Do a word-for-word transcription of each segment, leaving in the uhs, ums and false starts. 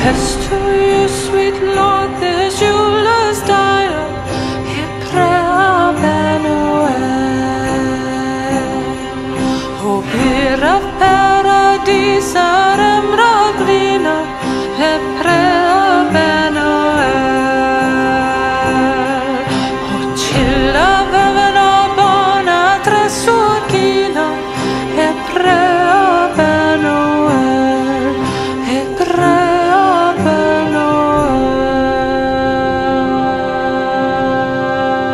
Yes, to you, sweet Lord, this Julas dial, Hebrea Benuel. O Pira Paradisa Remraglina, Hebrea Benuel. O Cilla Vevena Bona Tresuchina, Hebrea Benuel, Hebrea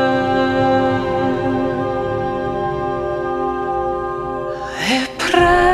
Benuel. Hebrea